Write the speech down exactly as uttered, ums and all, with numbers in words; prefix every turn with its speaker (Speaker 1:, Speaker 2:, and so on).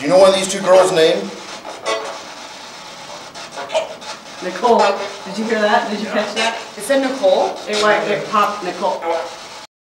Speaker 1: Do you know what these two girls' name?
Speaker 2: Nicole. Did you hear that? Did you catch that?
Speaker 3: It said Nicole?
Speaker 2: It went, it popped Nicole.